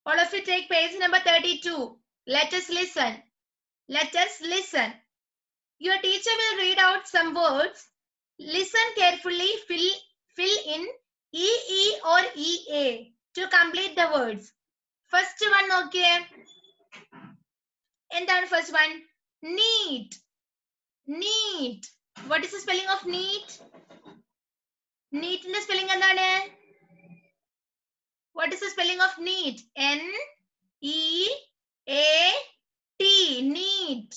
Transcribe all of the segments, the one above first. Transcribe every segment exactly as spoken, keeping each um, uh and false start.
All of you take page number thirty-two. Let us listen. Let us listen. Your teacher will read out some words. Listen carefully. Fill, fill in E E or E A to complete the words. First one, okay. And then first one, neat. Neat. What is the spelling of neat? Neat in the spelling endane? What is the spelling of neat? N E A T. Neat.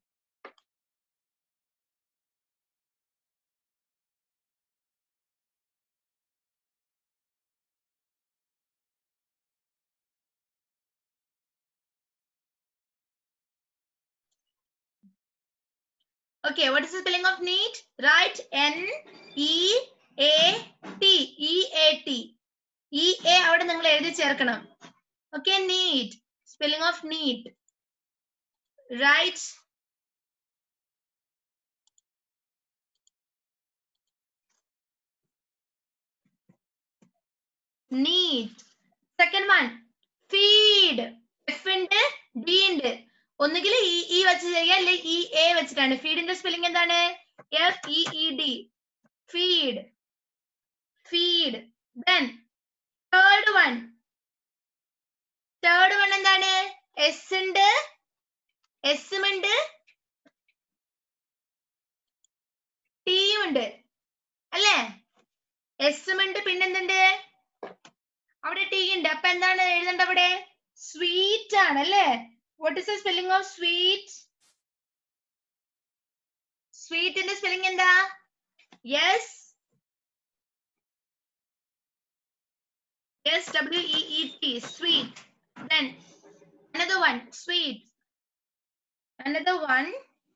Okay, what is the spelling of neat? Right, N E A T. E A T. E A avade ningal ezhuthi cherkanam. Okay, neat. Spelling of neat. Right. Neat. Second one, feed. F ഉണ്ട് D ഉണ്ട്. ഒന്നുകിൽ E E വെച്ച് ചെയ്യാം അല്ലെ E A വെച്ചിട്ടാണ്. Feed ന്റെ spelling എന്താണ്? F E E D. Feed. Feed. Then third one. Third one എന്താണ്? S ഉണ്ട്. S ഉണ്ട്. T ഉണ്ട്. അല്ലേ? S ഉണ്ട് പിന്നെന്തുണ്ട്? അവിടെ T ഉണ്ട്. അപ്പൊ എന്താണ് എഴുതേണ്ട അവിടെ? Sweet ആണ് അല്ലേ? What is the spelling of sweet? Sweet in the spelling എന്താ? Yes. S W E E T. Sweet. Then another one. Sweet. Another one.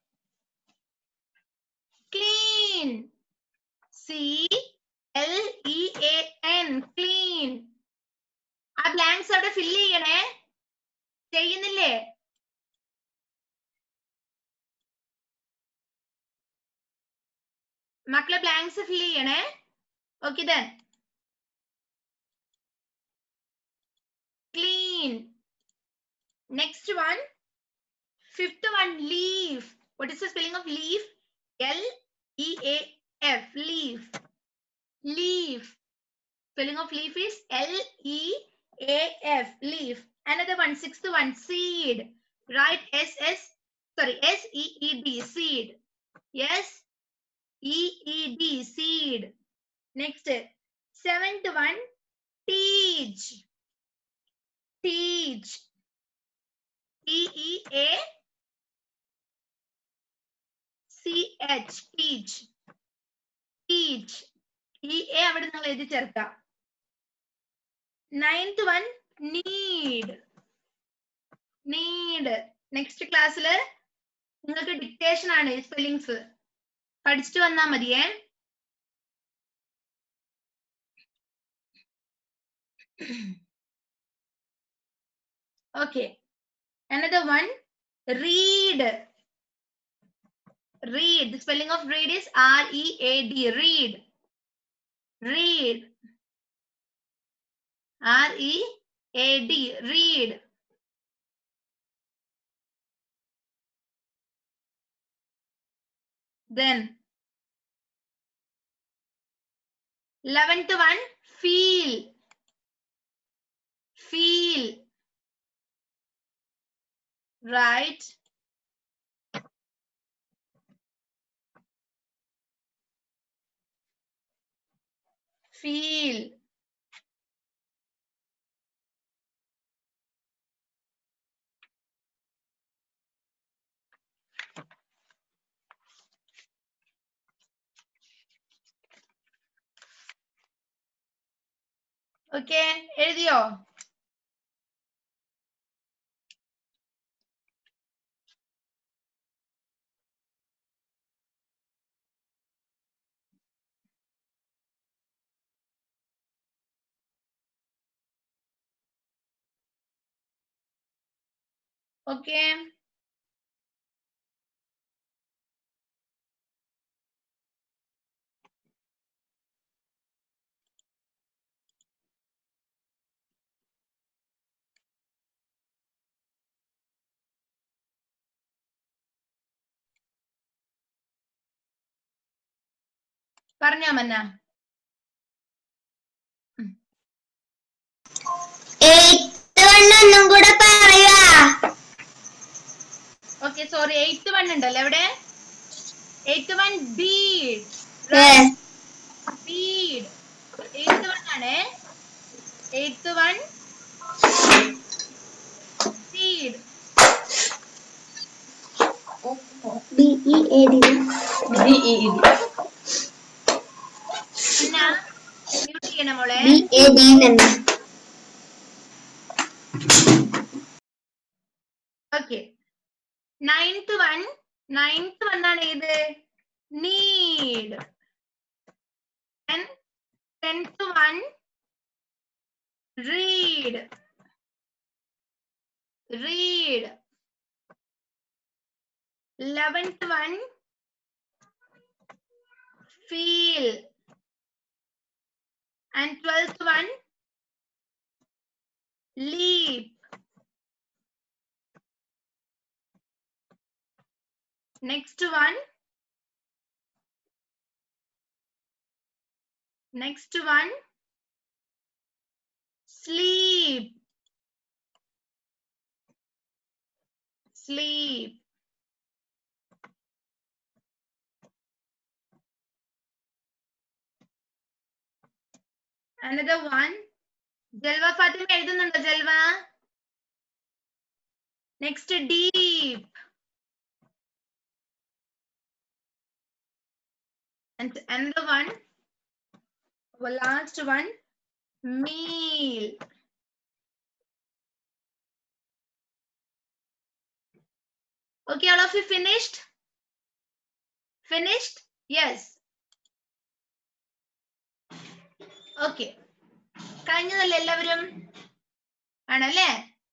Clean. C L E A N. Clean. ആ blanks അവിടെ fill ചെയ്യണേ. ചെയ്യുന്നില്ലേ? മക്കളെ blanks fill ചെയ്യണേ. Okay then. Clean. Next one. Fifth one, leaf. What is the spelling of leaf? L E A F. Leaf. Leaf. Spelling of leaf is L E A F. Leaf. Another one, sixth one, seed. Right? S S. Sorry, S E E D. Seed. Yes. E E D. Seed. Next, seventh one, teach. Teach. T E A C H. Teach. Teach. E A avade ningal ezhuthi cherka. Ninth one, need. Need. Next class le ningalku dictation aanu spellings padichittu vanna madiye. Okay. Another one, read. Read. The spelling of read is R E A D. Read. Read. R E A D. Read. Then eleventh one, feel. Feel. Right. Feel. Okay, എഴുതിയോ? Okay. പറഞ്ഞോ മന്ന. ഒന്നും കൂടെ പറയാ. Okay sorry, eighth one ഉണ്ടല്ലോ എവിടെ? Eighth one bead. Bead eighth one ആണ്. Eighth one bead. B E A D. B E D. എന്നാ മ്യൂട്ട് ചെയ്യണം മോളെ. ബി എ ഡി തന്നെ. ഓക്കെ. നയൻത്ത് വൺ നയൻത്ത് വണ്ണാണ് ഏത്? Need. Tenth one read. Read. eleventh one feel, and twelfth one leap. Next one next one sleep. Sleep. Another one. Jalva Fatima എഴുതുന്നുണ്ടോ Jalva? Next deep. And another one. Our last one meal. Okay, all of you finished? Finished? Yes. Okay. കഴിഞ്ഞതല്ലേ എല്ലാവരും? ആണല്ലേ?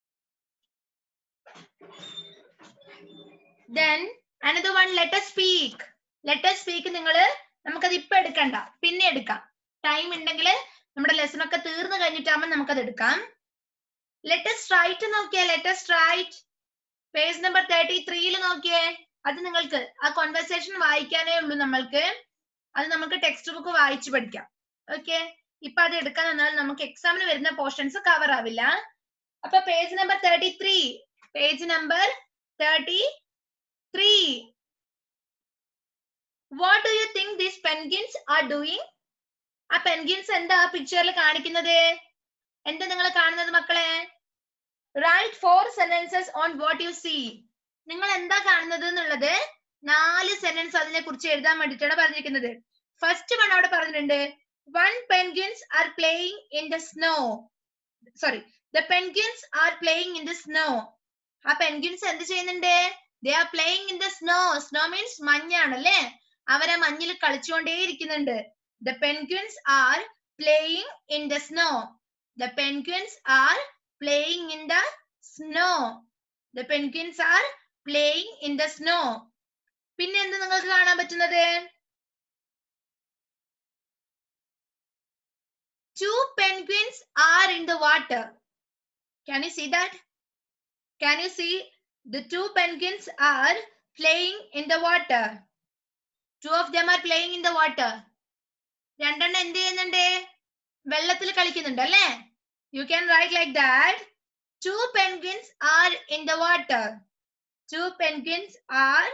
Then another one, let us speak. Let us speak നിങ്ങൾ നമുക്കത് ഇപ്പൊ എടുക്കണ്ട, പിന്നെ എടുക്കാം. ടൈം ഉണ്ടെങ്കിൽ നമ്മുടെ ലെസൺ ഒക്കെ തീർന്നു കഴിഞ്ഞിട്ടാകുമ്പോൾ നമുക്കത് എടുക്കാം. Let us write നോക്കിയേ. Let us write. Page number thirty ത്രീയിൽ നോക്കിയേ. അത് നിങ്ങൾക്ക് ആ കോൺവെർസേഷൻ വായിക്കാനേ ഉള്ളൂ. നമ്മൾക്ക് അത് നമുക്ക് ടെക്സ്റ്റ് ബുക്ക് വായിച്ചു പഠിക്കാം. ഓക്കെ, ഇപ്പൊ അത് എടുക്കാൻ വന്നാൽ നമുക്ക് എക്സാമിന് വരുന്ന പോർഷൻസ് കവർ ആവില്ല. അപ്പൊ page number thirty three page number thirty three. What do you think these penguins are doing? ആ പെൻഗിൻസ് എന്താ പിക്ചറിൽ കാണിക്കുന്നത്? എന്താ നിങ്ങൾ കാണുന്നത് മക്കളെ? Write four sentences on what you see. നിങ്ങൾ എന്താ കാണുന്നത് എന്നുള്ളത് നാല് സെന്റൻസ് അതിനെ കുറിച്ച് എഴുതാൻ വേണ്ടിയിട്ടാണ് പറഞ്ഞിരിക്കുന്നത്. ഫസ്റ്റ് വൺ അവിടെ പറഞ്ഞിട്ടുണ്ട്, one penguins are playing in the snow. Sorry, the penguins are playing in the snow. ആ പെൻഗിൻസ് എന്ത് ചെയ്യുന്നുണ്ട്? They are playing in the snow. Snow means മഞ്ഞാണല്ലേ? അവരെ മഞ്ഞിൽ കളിച്ചുകൊണ്ടേയിരിക്കുന്നുണ്ട്. The penguins are playing in the snow. The penguins are playing in the snow. The penguins are playing in the snow. പിന്നെ എന്ത് നിങ്ങൾക്ക് കാണാൻ പറ്റുന്നത്? Two penguins are in the water. Can you see that? Can you see the two penguins are playing in the water? Two of them are playing in the water. രണ്ടെണ്ണം എന്ത് ചെയ്യുന്നുണ്ട്? വെള്ളത്തിൽ കളിക്കുന്നുണ്ട് അല്ലേ? You can write like that. Two penguins are in the water. Two penguins are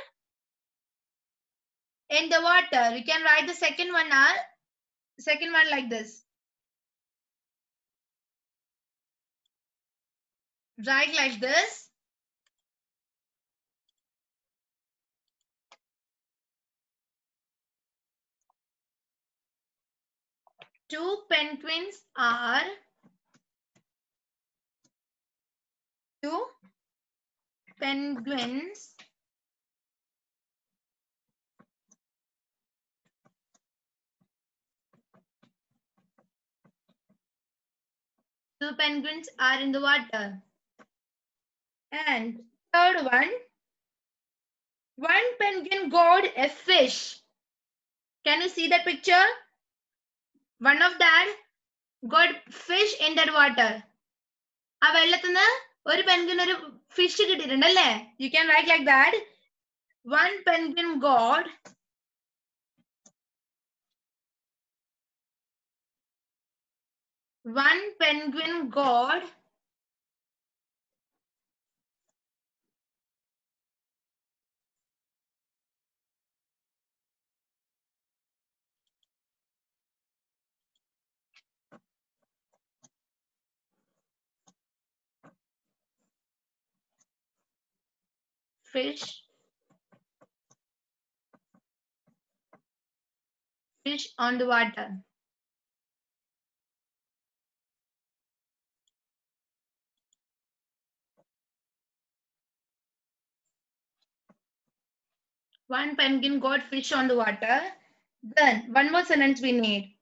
in the water. You can write the second one are second one like this. Write like this. Two penguins are two penguins two penguins are in the water. And third one, one penguin got a fish. Can you see that picture? One of that got fish in that water. ആ വെള്ളത്തിന്ന് ഒരു penguin ഒരു fish കിട്ടിയിട്ടുണ്ട് അല്ലേ? You can write like that. One penguin got one penguin got fish fish on the water. One penguin got fish on the water. Then one more sentence we need.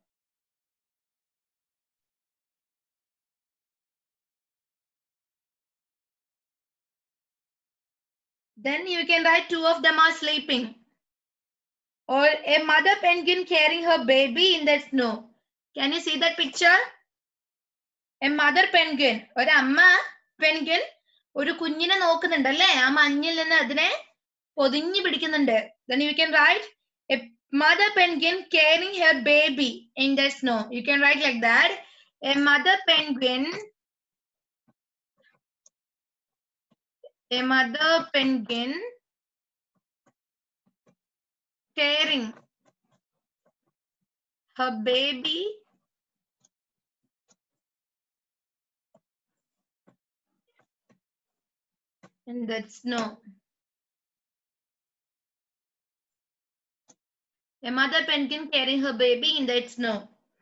Then you can write two of them are sleeping. Or a mother penguin carrying her baby in the snow. Can you see that picture? A mother penguin. ഒരു അമ്മ penguin ഒരു കുഞ്ഞിനെ നോക്കുന്നുണ്ട് അല്ലേ? ആ മഞ്ഞിൽ നിന്ന് അതിനെ പൊതിഞ്ഞു പിടിക്കുന്നുണ്ട്. Then you can write a mother penguin carrying her baby in the snow. You can write like that. A mother penguin a mother penguin carrying her baby in the snow. A mother penguin carrying her baby in the snow.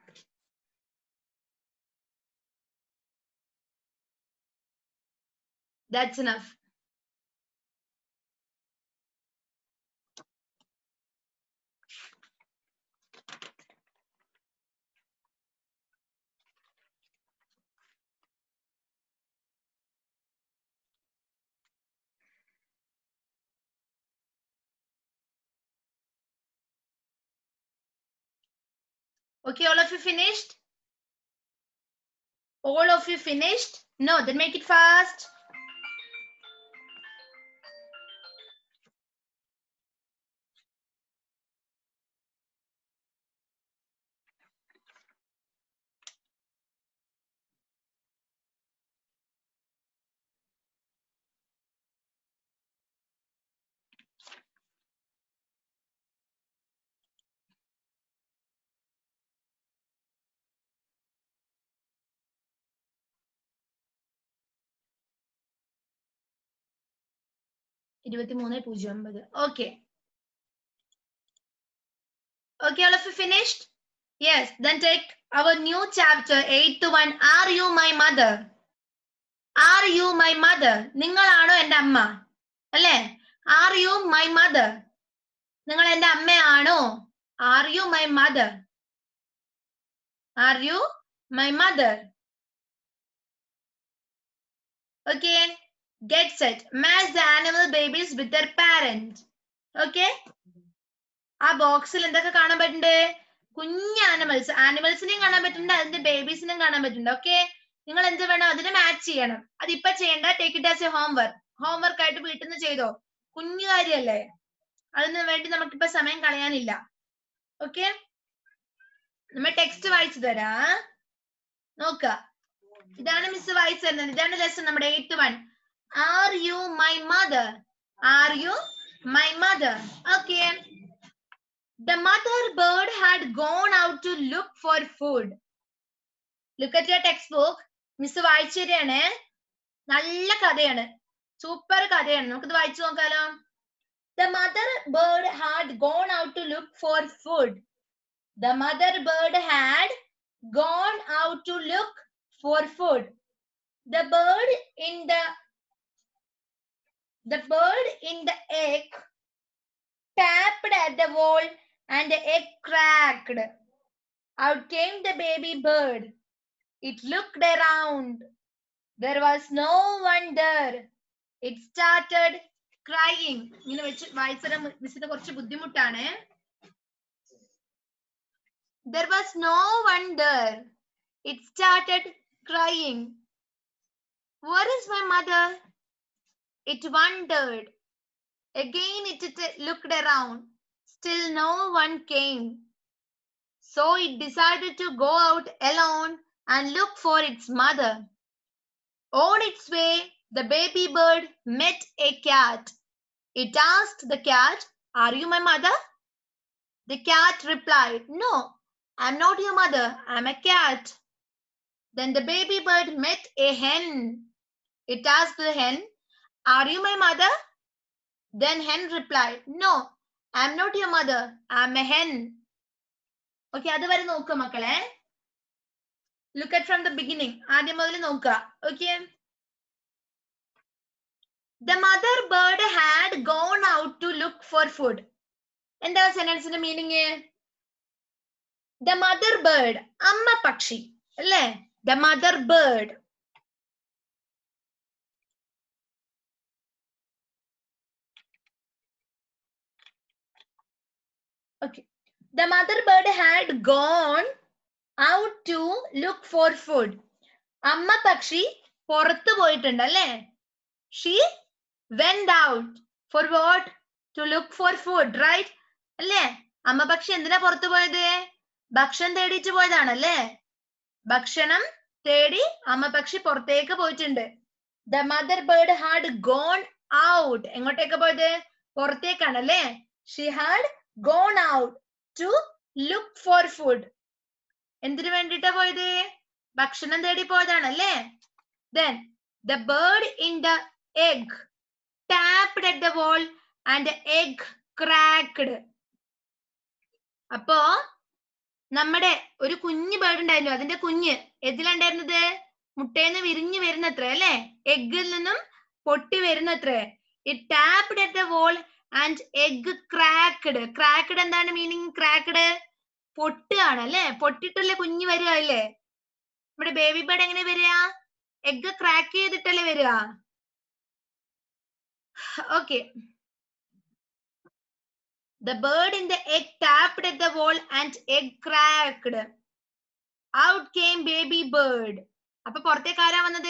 That's enough. Okay, all of you finished? All of you finished? No, then make it fast. ഇരുപത്തിമൂന്ന് പൂജ്യം ഒമ്പത്. Okay. Okay, all of you finished? Yes, then take our new chapter eight to one. Are you my mother? Are you my mother? നിങ്ങളാണോ എൻ്റെ അമ്മ? അല്ലേ? Are you my mother? നിങ്ങൾ എൻ്റെ അമ്മയാണോ? Are you my mother? Are you my mother? Okay. Get set. Match the animal babies with their parent. Okay. ആ ബോക്സിൽ എന്തൊക്കെ കാണാൻ പറ്റുന്നുണ്ട്? കുഞ്ഞ് ആനിമൽസ് ആനിമൽസിനെയും കാണാൻ പറ്റുന്നുണ്ട്, അതിന്റെ ബേബീസിനെയും കാണാൻ പറ്റുന്നുണ്ട്. ഓക്കെ, നിങ്ങൾ എന്ത് വേണം? അതിനെ മാച്ച് ചെയ്യണം. അതിപ്പോ ചെയ്യേണ്ട, take it as a homework. Homework ആയിട്ട് വീട്ടിൽ നിന്ന് ചെയ്തോ. കുഞ്ഞു കാര്യല്ലേ, അതിന് വേണ്ടി നമുക്കിപ്പോ സമയം കളയാനില്ല. ഓക്കെ, നമ്മൾ ടെക്സ്റ്റ് വായിച്ചു തരാം. നോക്ക, ഇതാണ് മിസ് വായിച്ചു തരുന്നത്. ഇതാണ് ലെസൺ നമ്മുടെ eight one. Are you my mother? Are you my mother? Okay. The mother bird had gone out to look for food. Look at your textbook. Miss വായിച്ചു തരികയാണ്. നല്ല കഥയാണ്, സൂപ്പർ കഥയാണ്. നമുക്കിത് വായിച്ചു നോക്കാലോ. The mother bird had gone out to look for food. The mother bird had gone out to look for food. The bird in the the bird in the egg tapped at the wall and the egg cracked. Out came the baby bird. It looked around. There was no one there. It started crying. ഇങ്ങനെ വെച്ച് വായിച്ചത് മിസ്സിന് കുറച്ച് ബുദ്ധിമുട്ടാണ്. There was no one there. It started crying. Where is my mother? It wondered. Again it looked around. Still no one came. So it decided to go out alone and look for its mother. On its way, the baby bird met a cat. It asked the cat, "Are you my mother?" The cat replied, "No, I'm not your mother. I'm a cat." Then the baby bird met a hen. It asked the hen, "Are you my mother?" Then hen replied, "No, I'm not your mother. I'm a hen." Okay, അതുവരെ നോക്കുക മക്കളെ. Look at from the beginning. ആദ്യം മുതൽ നോക്കുക. Okay. The mother bird had gone out to look for food. എന്താ സെന്റൻസിന്റെ meaning? The mother bird, അമ്മ പക്ഷി അല്ലേ? The mother bird. Okay. The mother bird had gone out to look for food. അമ്മ പക്ഷി പുറത്തു പോയിട്ടുണ്ട് അല്ലേ? She went out for what? To look for food, right? അല്ലേ? അമ്മ പക്ഷി എന്തിനാ പുറത്തു പോയത്? ഭക്ഷണം തേടിച്ചു പോയതാണല്ലേ? ഭക്ഷണം തേടി അമ്മ പക്ഷി പുറത്തേക്ക് പോയിട്ടുണ്ട്. The mother bird had gone out. എങ്ങോട്ടേക്ക് പോയത്? പുറത്തേക്കാണല്ലേ? She had gone out to look for food. എന്തിനു വേണ്ടിട്ടാ പോയത്? ഭക്ഷണം തേടി പോയതാണല്ലേ? Then the bird in the egg tapped at the wall and the egg cracked. അപ്പോ നമ്മുടെ ഒരു കുഞ്ഞു ബേർഡ് ഉണ്ടായിരുന്നു. അതിന്റെ കുഞ്ഞ് എതിലുണ്ടായിരുന്നത്? മുട്ടേന്ന് വിരിഞ്ഞു വരുന്നത്ര അല്ലേ? എഗ്ഗിൽ നിന്നും പൊട്ടി വരുന്നത്ര. It tapped at the wall and egg cracked. Cracked എന്താണ് മീനിങ്? cracked പൊട്ടുകയാണ് അല്ലേ? പൊട്ടിട്ടല്ലേ കുഞ്ഞ് വരിക അല്ലേ? നമ്മുടെ ബേബി ബേർഡ് എങ്ങനെ വരിക? എഗ്ഗ് ക്രാക്ക് ചെയ്തിട്ടല്ലേ വരിക? Okay. The bird in the egg tapped at the wall and egg cracked. Out came baby bird. അപ്പൊ പുറത്തേക്ക് ആരാ വന്നത്?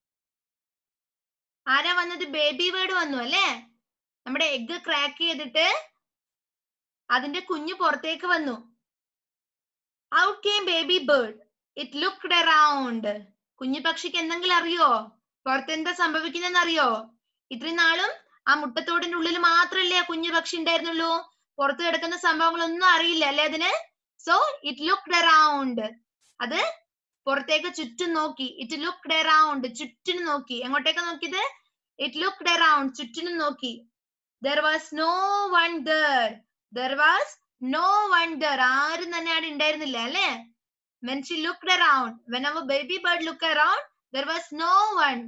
ആരാ വന്നത്? ബേബി ബേർഡ് വന്നു അല്ലേ? നമ്മുടെ എഗ്ഗ് ക്രാക്ക് ചെയ്തിട്ട് അതിന്റെ കുഞ്ഞു പുറത്തേക്ക് വന്നു. Out came baby bird. It looked around. കുഞ്ഞു പക്ഷിക്ക് എന്തെങ്കിലും അറിയോ? പുറത്തെന്താ സംഭവിക്കുന്നതെന്ന് അറിയോ? ഇത്രയും നാളും ആ മുട്ടത്തോടിന്റെ ഉള്ളിൽ മാത്രമല്ലേ ആ കുഞ്ഞു പക്ഷി ഉണ്ടായിരുന്നുള്ളൂ. പുറത്ത് കിടക്കുന്ന സംഭവങ്ങളൊന്നും അറിയില്ല അല്ലേ അതിന്? So it looked around. അത് പുറത്തേക്ക് ചുറ്റും നോക്കി. ഇറ്റ് ലുക്ക്ഡ് അറൗണ്ട്, ചുറ്റിനും നോക്കി. എങ്ങോട്ടേക്ക് നോക്കിയത്? ഇറ്റ് ലുക്ക്ഡ് അറൗണ്ട്, ചുറ്റിനും നോക്കി. There was no one there. There was no one there. ആരും തന്നെ അവിടെ ഉണ്ടായിരുന്നില്ല അല്ലേ? When she looked around, when our baby bird looked around, there was no one.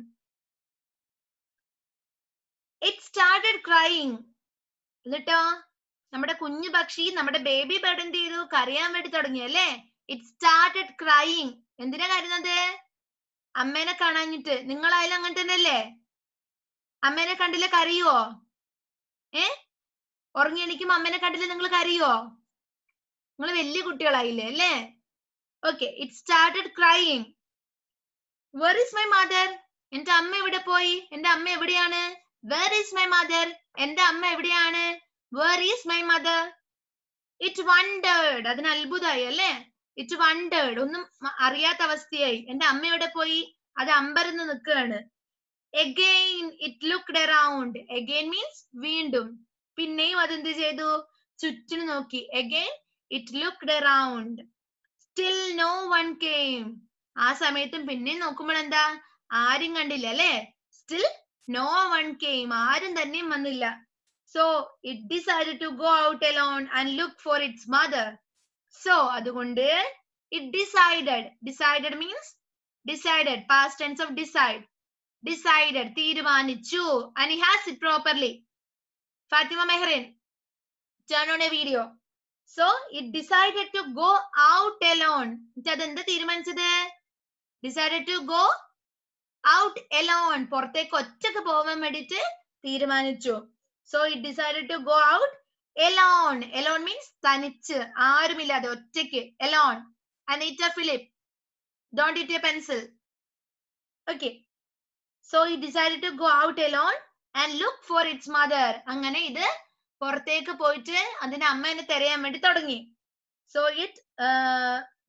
It started crying. എന്നിട്ടോ നമ്മുടെ കുഞ്ഞു പക്ഷി, നമ്മുടെ ബേബി ബേർഡ് എന്ത് ചെയ്തു? കരയാൻ വേണ്ടി തുടങ്ങി അല്ലേ? It started crying. എന്തിനാ കരുതുന്നത്? അമ്മേനെ കാണാഞ്ഞിട്ട്. നിങ്ങളായാലും അങ്ങനെ തന്നെ അല്ലേ? അമ്മേനെ കണ്ടില്ല കരയുവോ? ഏ ഉറങ്ങി എണീക്കുമ്പോ അമ്മേനെ കണ്ടില്ല നിങ്ങൾ കരയുവോ? നിങ്ങൾ വലിയ കുട്ടികളായില്ലേ അല്ലേ? Okay, it started crying. Where is my mother? എന്റെ അമ്മ എവിടെ പോയി? എന്റെ അമ്മ എവിടെയാണ്? Where is my mother? എന്റെ അമ്മ എവിടെയാണ്? Where is my mother? It wondered. അതിന് അത്ഭുതമായി അല്ലേ? It wondered. ഒന്നും അറിയാത്ത അവസ്ഥയായി. എന്റെ അമ്മ എവിടെ പോയി? അത് അമ്പരന്ന് നിൽക്കുകയാണ്. Again it looked around. Again means വീണ്ടും. പിന്നെയും അതെന്ത് ചെയ്തു? ചുറ്റിനും നോക്കി. Again it looked around. Still no one came. ആ സമയത്തും പിന്നെയും നോക്കുമ്പോൾ എന്താ? ആരും കണ്ടില്ല അല്ലേ? Still no one came. ആരും തന്നെയും വന്നില്ല. So it decided to go out alone and look for its mother. So അതുകൊണ്ട് it decided. Decided means decided. Past tense of decide. Decided. തീരുമാനിച്ചു. And he has it properly. Fatima Mehrin, turn on a video. So it decided to go out alone. അതെന്താ തീരുമാനിച്ചത്? Decided to go out alone. പുറത്തേക്ക് ഒറ്റക്ക് പോകാൻ വേണ്ടിട്ട് തീരുമാനിച്ചു. So it decided to go out alone. Alone means തനിച്ച്, ആരുമില്ലാതെ, ഒറ്റയ്ക്ക്. Alone. Anita Philip, don't eat a pencil. Okay. So it decided to go out alone and look for its mother. അങ്ങനെ ഇത് പുറത്തേക്ക് പോയിട്ട് അതിന്റെ അമ്മേനെ തിരയാൻ വേണ്ടി തുടങ്ങി. So it uh,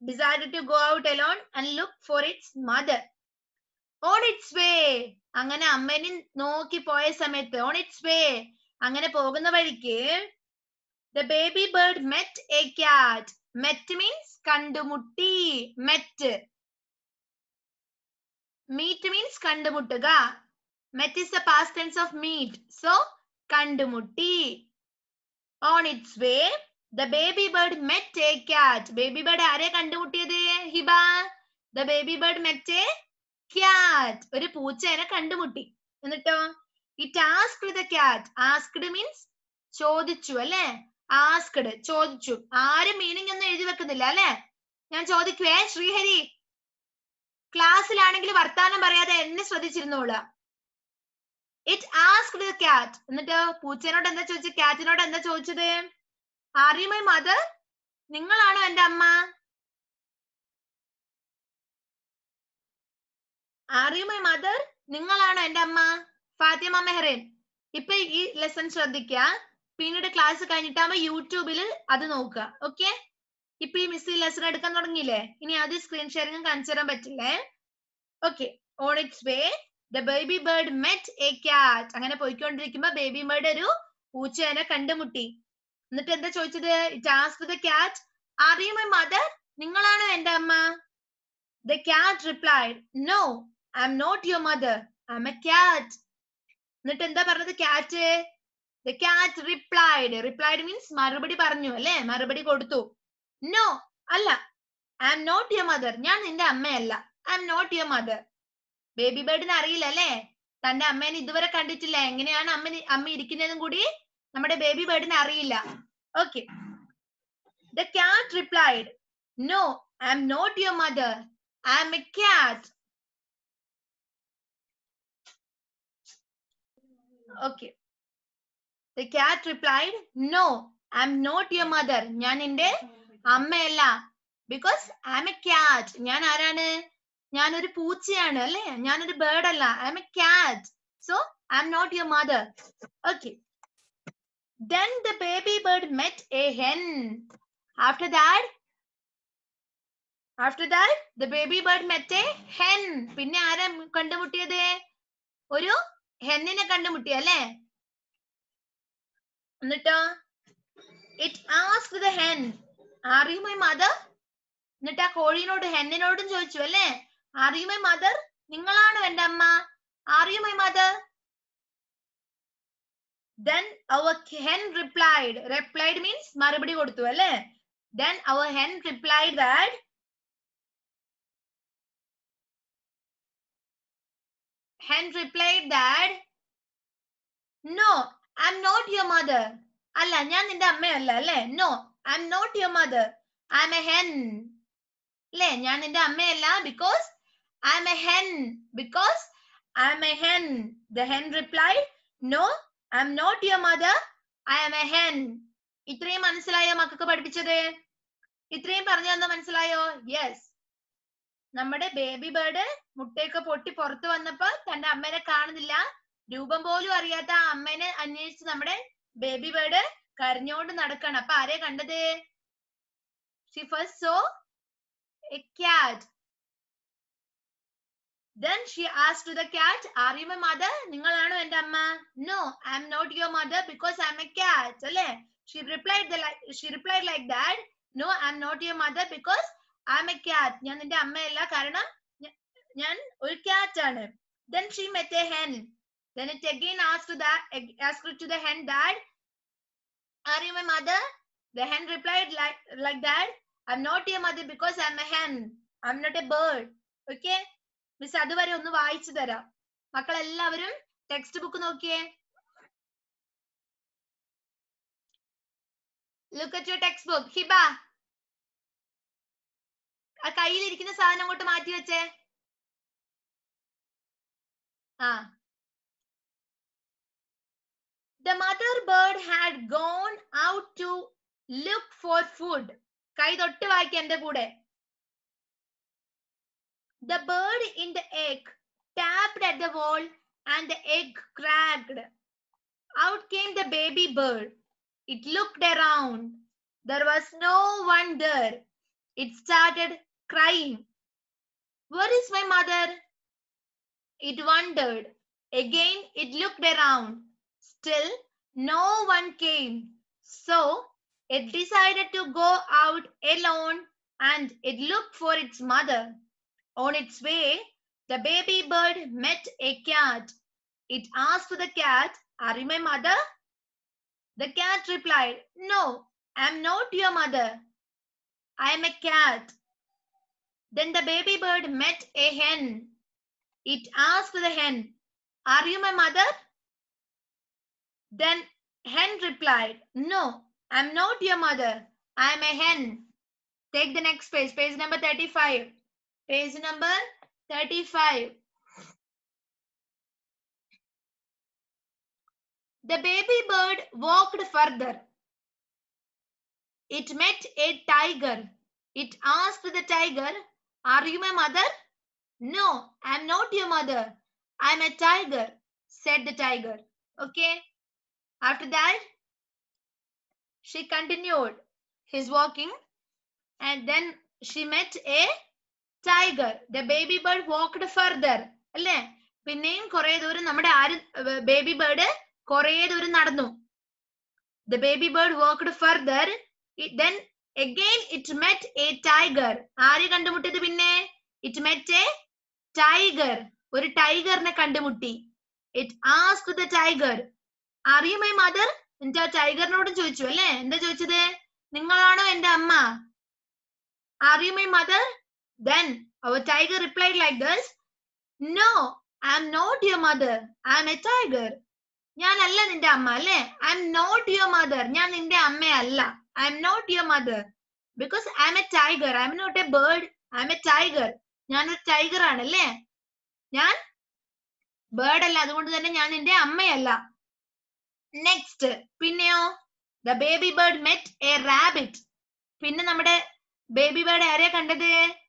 decided to go out alone and look for its mother. On its way. അങ്ങനെ അമ്മേനെ നോക്കി പോയ സമയത്ത് on its way. അങ്ങനെ പോകുന്ന വഴിക്ക് the baby bird met a cat. Met means കണ്ടുമുട്ടി. Met. Meet means കണ്ടുമുട്ടുക. Met is the past tense of meet. So, കണ്ടുമുട്ടി. On its way, the baby bird met a cat. Baby bird ആരെ കണ്ടുമുട്ടിയത്? Hiba. The baby bird met a cat. ഒരു പൂച്ചേനെ കണ്ടുമുട്ടി. എന്നിട്ടോ? It asked the cat. Asked means ചോദിച്ചു അല്ലേ? Asked ചോദിച്ചു. ആരും മീനിങ് ഒന്നും എഴുതി വെക്കുന്നില്ല അല്ലേ? ഞാൻ ചോദിക്കുവേ ശ്രീഹരി. ക്ലാസ്സിലാണെങ്കിൽ വർത്താനം പറയാതെ എന്നെ ശ്രദ്ധിച്ചിരുന്നോളൂ. It asked the cat. എന്നിട്ട് പൂച്ചേനോട് എന്താ ചോദിച്ചത്? കാറ്റിനോട് എന്താ ചോദിച്ചത്? Are you my mother? നിങ്ങളാണോ എന്റെ അമ്മ? Are you my mother? നിങ്ങളാണോ എന്റെ അമ്മ? ഫാത്തിമ മെഹറിൻ. ഇപ്പൊ ഈ ലെസൺ ശ്രദ്ധിക്കുക. പിന്നീട് ക്ലാസ് കഴിഞ്ഞിട്ടാകുമ്പോ യൂട്യൂബിൽ അത് നോക്കുക. ഓക്കെ? ഇപ്പൊ ഈ മിസ് ഈ ലെസൺ എടുക്കാൻ തുടങ്ങിയില്ലേ? ഇനി അത് സ്ക്രീൻ ഷെയറിംഗ് കാണിച്ചു തരാൻ പറ്റില്ലേ? Okay. On its way, the baby bird met a cat. അങ്ങനെ പോയിക്കൊണ്ടിരിക്കുമ്പോ ബേബി ബേർഡ് ഒരു പൂച്ചേനെ കണ്ടുമുട്ടി. എന്നിട്ട് എന്താ ചോദിച്ചത്? It asked the cat, Are you my mother? നിങ്ങളാണോ എന്റെ അമ്മ? The cat replied, No, I'm not your mother. I'm a cat. എന്നിട്ട് എന്താ പറഞ്ഞത് കാറ്റ്? The cat replied. Replied means മറുപടി പറഞ്ഞു അല്ലേ? മറുപടി കൊടുത്തു. No, അല്ല. I'm not your mother. ഞാൻ നിന്റെ അമ്മയല്ല. I'm not your mother. Baby ബേർഡിന് അറിയില്ല അല്ലേ? തന്റെ അമ്മേനെ ഇതുവരെ കണ്ടിട്ടില്ല. എങ്ങനെയാണ് അമ്മ അമ്മ ഇരിക്കുന്നതും കൂടി നമ്മുടെ ബേബി ബേർഡിന് അറിയില്ല. Okay. The cat replied, No, I'm not your mother. I'm a cat. Okay. The cat replied, No, I'm not your mother. ഞാൻ നിന്റെ അമ്മയല്ല. Because I'm a cat. ഞാൻ ആരാണ്? ഞാനൊരു പൂച്ചയാണ് അല്ലേ? ഞാനൊരു ബേർഡ് അല്ല. I'm a cat. So, I'm not your mother. Okay. Then the baby bird met a hen. After that, after that, the baby bird met a hen. പിന്നെ ആരാ കണ്ടുമുട്ടിയത്? ഒരു ഹെന്നിനെ കണ്ടുമുട്ടി അല്ലേ? എന്നിട്ടോ? It asked the hen, Are you my mother? എന്നിട്ട് ആ കോഴിനോട് ഹെന്നിനോടും ചോദിച്ചു അല്ലേ? Are you my mother? നിങ്ങളാണോ എന്റെ അമ്മ? Are you my mother? Then our hen replied. Replied means മറുപടി കൊടുത്തു അല്ലേ? Then our hen replied that hen replied that No, I'm not your mother. അല്ല, ഞാൻ നിന്റെ അമ്മയല്ല അല്ലേ? No, I'm not your mother. I'm a hen. അല്ലേ? ഞാൻ നിന്റെ അമ്മയല്ല because I'm a hen. Because I'm a hen. The hen replied, No, I'm not your mother. I am a hen. ഇത്രയും മനസ്സിലായോ മക്കൾക്ക് പഠിപ്പിച്ചത്? ഇത്രയും പറഞ്ഞു തന്ന മനസ്സിലായോ? യെസ്. നമ്മുടെ ബേബി ബേർഡ് മുട്ടയൊക്കെ പൊട്ടി പുറത്തു വന്നപ്പോ തന്റെ അമ്മേനെ കാണുന്നില്ല. രൂപം പോലും അറിയാത്ത ആ അമ്മേനെ അന്വേഷിച്ച് നമ്മുടെ ബേബി ബേർഡ് കരഞ്ഞോണ്ട് നടക്കാണ്. അപ്പൊ ആരെ കണ്ടത്? She first saw a cat. Then she asked the cat, Are you my mother? നിങ്ങളാണോ എന്റെ അമ്മ? No, I'm not your mother because I'm a cat. അല്ലേ? She replied the like she replied like that. No, I'm not your mother because I'm a cat. ഞാൻ നിന്റെ അമ്മയല്ല കാരണം ഞാൻ ഒരു cat ആണ്. Then she met a hen. Then it again asked that asked to the hen that, Are you my mother? The hen replied like like that. I'm not your mother because I'm a hen. I'm not a bird. Okay? Miss അതുവരെ ഒന്ന് വായിച്ചു തരാം. മക്കളെല്ലാവരും textbook നോക്കിയേ. Look at your textbook. Hiba, ആ കയ്യിലിരിക്കുന്ന സാധനം അങ്ങോട്ട് മാറ്റി വെച്ചേ. ആ The mother bird had gone out to look for food. കൈ തൊട്ട് വായിക്ക എന്റെ കൂടെ. The bird in the egg tapped at the wall and the egg cracked. Out came the baby bird. It looked around. There was no one there. it started crying. Where is my mother? It wondered. Again, it looked around. Still, no one came. So, it decided to go out alone and it looked for its mother. On its way, the baby bird met a cat. It asked the cat, "Are you my mother?" The cat replied, "No, I am not your mother. I am a cat." Then the baby bird met a hen. It asked the hen, "Are you my mother?" Then hen replied, "No, I am not your mother. I am a hen." Take the next page, page number thirty-five. Page number thirty-five. The baby bird walked further. It met a tiger. It asked the tiger, "Are you my mother?" "No, I am not your mother. I am a tiger," said the tiger. Okay. After that, she continued his walking and then she met a tiger. The baby bird walked further. അല്ലേ? പിന്നെയും കുറെ ദൂരം നമ്മുടെ ആര് baby bird കുറെ ദൂരം നടന്നു. The baby bird walked further. It, then again it met a tiger. ആരെ കണ്ടുമുട്ടിയത് പിന്നെ? It met a tiger. ഒരു ടൈഗറിനെ കണ്ടുമുട്ടി. It asked the tiger, "Are you my mother?" എന്താ ടൈഗറിനോട് ചോദിച്ചു അല്ലേ? എന്താ ചോദിച്ചത്? നിങ്ങളാണോ എന്റെ അമ്മ? "Are you my mother?" Then our tiger replied like this, "No, I am not your mother. I am a tiger." ഞാനല്ല നിന്റെ അമ്മ അല്ലേ? I am not your mother. ഞാൻ നിന്റെ അമ്മയല്ല. I am not your mother. Because I am a tiger. I am not a bird. I am a tiger. ഞാനൊരു tiger ആണല്ലേ? ഞാൻ ബേർഡ് അല്ല. അതുകൊണ്ട് തന്നെ ഞാൻ നിന്റെ അമ്മയല്ല. നെക്സ്റ്റ് പിന്നെയോ? The baby bird met a rabbit. പിന്നെ നമ്മുടെ ബേബി ബേർഡ് ആരെയാ കണ്ടത്?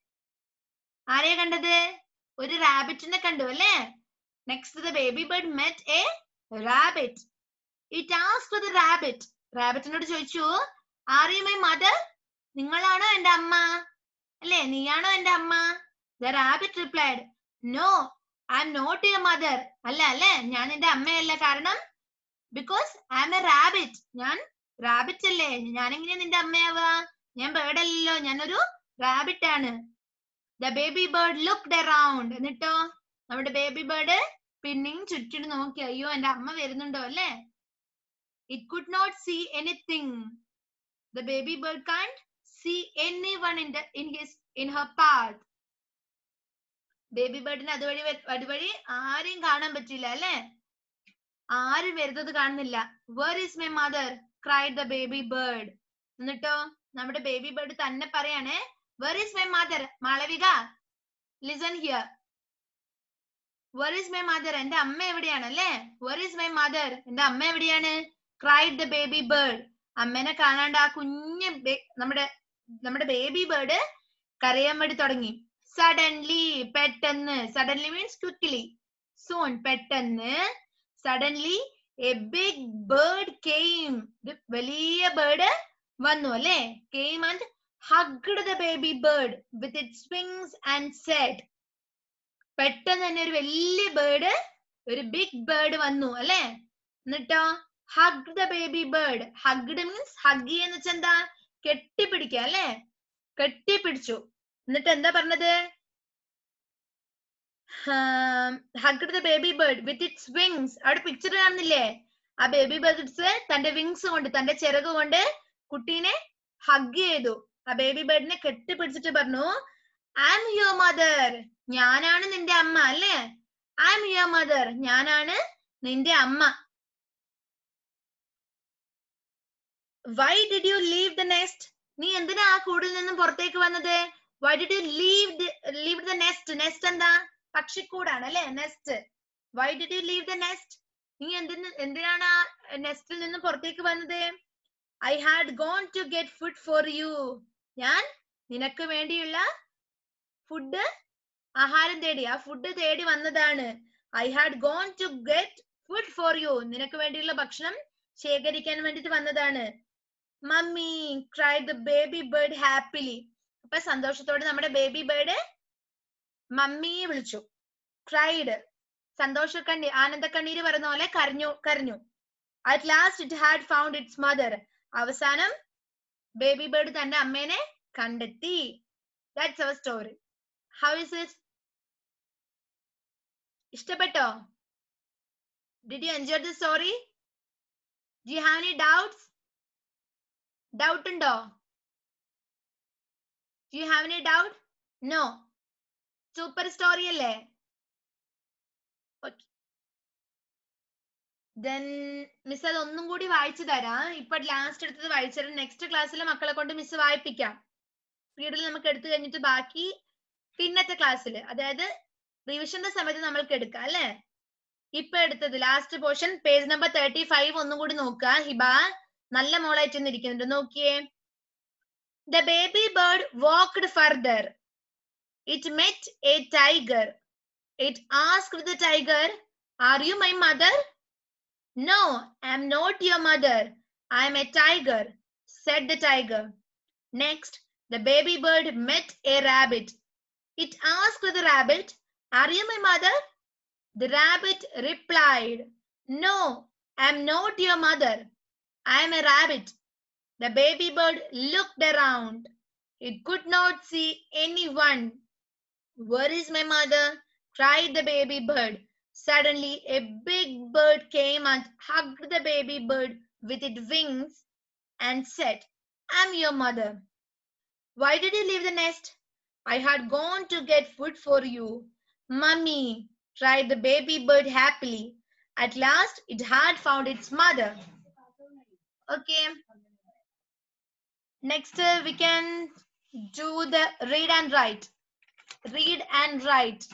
ആരെയാ കണ്ടത്? ഒരു റാബിറ്റിനെ കണ്ടു അല്ലേ? Next the baby bird met a rabbit. It asked the rabbit. റാബിറ്റിനോട് ചോദിച്ചു, "Are you my mother?" നിങ്ങളാണോ എന്റെ അമ്മ? അല്ലേ? നീയാണോ എന്റെ അമ്മ? The rabbit replied, "No, I am not your mother." അല്ല അല്ലേ? ഞാൻ നിന്റെ അമ്മയല്ല. കാരണം because I am a rabbit. ഞാൻ റാബിറ്റ് അല്ലേ? ഞാൻ എങ്ങനെയാ നിന്റെ അമ്മയാവാ? ഞാൻ ബേർഡ് അല്ലല്ലോ. ഞാനൊരു റാബിറ്റ് ആണ്. The baby bird looked around. എന്നിട്ടോ നമ്മുടെ ബേബി ബേർഡ് പിന്നെയും ചുറ്റിട്ട് നോക്കി. അയ്യോ, എന്റെ അമ്മ വരുന്നുണ്ടോ അല്ലേ? It could not see anything. The baby bird can't see anyone in the in his in her path. Baby ബേർഡിന് അതുവഴി അതുവഴി ആരെയും കാണാൻ പറ്റില്ല അല്ലേ? ആരും വരുന്നത് കാണുന്നില്ല. Where is my mother? cried the baby bird. എന്നിട്ടോ നമ്മുടെ ബേബി ബേർഡ് തന്നെ പറയാണ്, Where is my mother? Malavika, listen here. Where is my mother? എന്റെ അമ്മ എവിടെയാണ് അല്ലേ? Where is my mother? എന്റെ അമ്മ എവിടെയാണ്? Cried the baby bird. അമ്മേനെ കാണാണ്ട് ആ കുഞ്ഞ് നമ്മുടെ നമ്മുടെ ബേബി ബേർഡ് കരയാൻ വേണ്ടി തുടങ്ങി. Suddenly, പെട്ടെന്ന്. Suddenly means quickly. Soon, പെട്ടെന്ന്. Suddenly, a big bird came. വലിയ ബേർഡ് വന്നു അല്ലേ? Came and hugged the baby bird with its wings and said. പെട്ടെന്ന് തന്നെ ഒരു വലിയ ബേർഡ്, ഒരു ബിഗ് ബേർഡ് വന്നു അല്ലേ? എന്നിട്ടോ hug the baby bird. Hugged means hug ചെയ്യുന്ന വെച്ചാൽ എന്താ? കെട്ടിപ്പിടിക്കുക അല്ലേ? കെട്ടിപ്പിടിച്ചു. എന്നിട്ട് എന്താ പറഞ്ഞത്? Hugged the baby bird with its wings. അവിടെ പിക്ചർ കാണുന്നില്ലേ? ആ ബേബി ബേർഡ്സ് തന്റെ വിങ്സ് കൊണ്ട്, തന്റെ ചിറക് കൊണ്ട് കുട്ടീനെ ഹഗ് ചെയ്തു. ആ ബേബി ബേർഡിനെ കെട്ടിപ്പിടിച്ചിട്ട് പറഞ്ഞു, ഐ ആം യുവർ മദർ. ഞാനാണ് നിന്റെ അമ്മ അല്ലേ? I am your mother. ഞാനാണ് നിന്റെ അമ്മ. Why did you leave the nest? നീ എന്തിനാ ആ കൂടിൽ നിന്നും പുറത്തേക്ക് വന്നത്? Why did you leave leave the nest? Nest എന്താ? പക്ഷിക്കൂടാണ് അല്ലേ? Nest. Why did you leave the nest? നീ എന്തിന് എന്തിനാണ് ആ നെസ്റ്റിൽ നിന്നും പുറത്തേക്ക് വന്നത്? I had gone to get food for you. ഞാൻ നിനക്ക് വേണ്ടിയുള്ള ഫുഡ്, ആഹാരം തേടി, ആ ഫുഡ് തേടി വന്നതാണ്. I had gone to get food for you. നിനക്ക് വേണ്ടിയുള്ള ഭക്ഷണം ശേഖരിക്കാൻ വേണ്ടിട്ട് വന്നതാണ്. Mummy, cried the baby bird happily. അപ്പൊ സന്തോഷത്തോടെ നമ്മുടെ ബേബി ബേർഡ് മമ്മിയെ വിളിച്ചു. ക്രൈഡ്, സന്തോഷ കണ്ണീർ, ആനന്ദ കണ്ണീര് പറയുന്ന പോലെ കരഞ്ഞു കരഞ്ഞു. At last it had found its mother. അവസാനം ബേബി ബേർഡ് തന്റെ അമ്മേനെ കണ്ടെത്തി. That's our story. How is it? ഇഷ്ടപ്പെട്ടോ? Did you enjoy the story? Do you have any doubts? Doubt ഉണ്ടോ? Do you have any doubt? No. Super story അല്ലേ? Then miss അത് ഒന്നും കൂടി വായിച്ചു തരാം. ഇപ്പൊ ലാസ്റ്റ് എടുത്തത് വായിച്ചു തരാം. നെക്സ്റ്റ് ക്ലാസ്സിൽ മക്കളെ കൊണ്ട് മിസ് വായിപ്പിക്കാം. സ്പീഡിൽ നമുക്ക് എടുത്തു കഴിഞ്ഞിട്ട് ബാക്കി പിന്നത്തെ ക്ലാസ്സിൽ, അതായത് റിവിഷന്റെ സമയത്ത് നമ്മൾക്ക് എടുക്കാം അല്ലെ. ഇപ്പൊ എടുത്തത് last portion page number thirty five ഒന്നും കൂടി നോക്കുക. ഹിബ നല്ല മോളായിട്ട് ഇരിക്കുന്നുണ്ട്, നോക്കിയേ. The baby bird walked further. It met a tiger. It asked the tiger, "Are you my mother?" "No, I am not your mother. I am a tiger," said the tiger. Next, the baby bird met a rabbit. It asked the rabbit, "Are you my mother?" The rabbit replied, "No, I am not your mother. I am a rabbit." The baby bird looked around. It could not see anyone. "Where is my mother?" cried the baby bird. Suddenly, a big bird came and hugged the baby bird with its wings and said, "I'm your mother." "Why did you leave the nest?" "I had gone to get food for you." "Mummy," cried the baby bird happily. At last, it had found its mother. Okay. Next, uh, we can do the read and write. Read and write.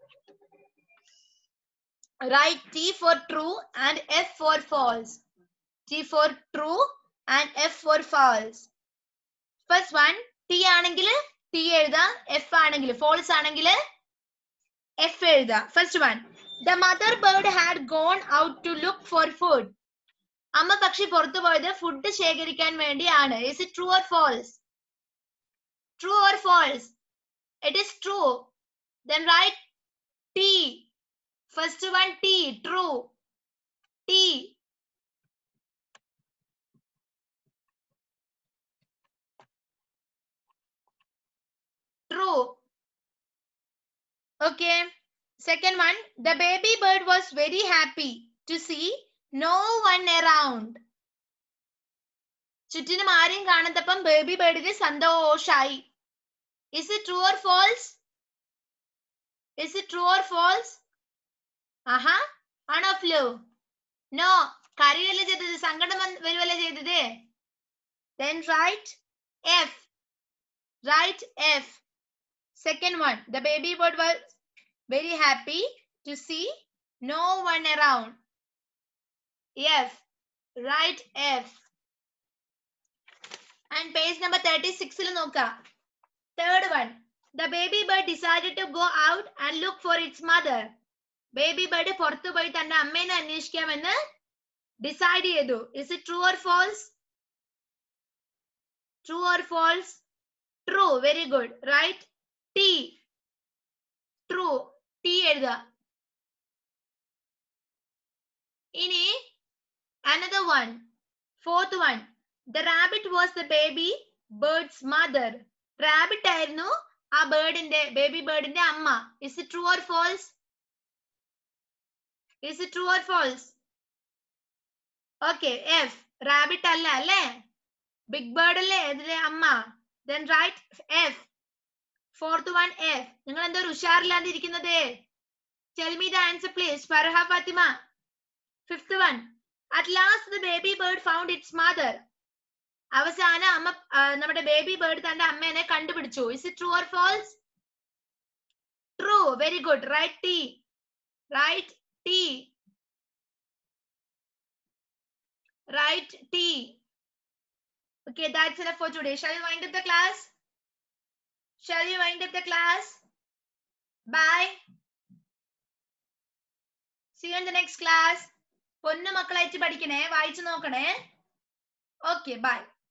Write T for true and F for false. T for true and F for false. First one, T ആണെങ്കിൽ T എഴുതാം, F ആണെങ്കിൽ false ആണെങ്കിൽ F എഴുതാം. First one, the mother bird had gone out to look for food. അമ്മ പക്ഷി പുറത്തു പോയത് food ശേഖരിക്കാൻ വേണ്ടിയാണ്. Is it true or false? True or false? It is true. Then write T. First one T, true. T. True. Okay. Second one, the baby bird was very happy to see no one around. ചുറ്റിനും ആരെയും കാണാത്തപ്പം baby ബേർഡിന് സന്തോഷായി. Is it true or false? Is it true or false? Aha. One of you. No. കരയല്ലേ ചെയ്തത്, സങ്കടം വരുവല്ലേ ചെയ്തത്. Then write F. Write F. Second one, the baby bird was very happy to see no one around. F. Write F. And page number thirty-six il nokka. Third one, the baby bird decided to go out and look for its mother. Baby bird പുറത്തു പോയി തന്റെ അമ്മേനെ അന്വേഷിക്കാമെന്ന് decide ചെയ്തു. Is it true or false? True or false? True. Very good. Right? T. True. T എഴുതാ. ഇനി another one. Fourth one. The rabbit was the baby bird's mother. Rabbit ആയിരുന്നു ആ ബേർഡിന്റെ ബേബി ബേർഡിന്റെ അമ്മ. Is it true or false? Is it true or false? Okay. F. Rabbit അല്ല അല്ലേ? Big bird അല്ലേ ഇതിലെ അമ്മ. Then write F. Fourth one F. നിങ്ങൾ എന്താ ഉഷാറില്ലാതിരിക്കുന്നത്? Tell me the answer please. Farha Fatima. Fifth one. At last the baby bird found its mother. അവസാനം അമ്മ നമ്മുടെ ബേബി ബേർഡ് തന്റെ അമ്മേനെ കണ്ടുപിടിച്ചു. Is it true or false? True. Very good. Write T. Write T. Write T. Okay, that's enough for today. Shall we wind up the class? Shall we wind up the class? Bye. See you in the next class. പൊന്നു മക്കളായിട്ട് പഠിക്കണേ, വായിച്ചു നോക്കണേ. Okay, bye.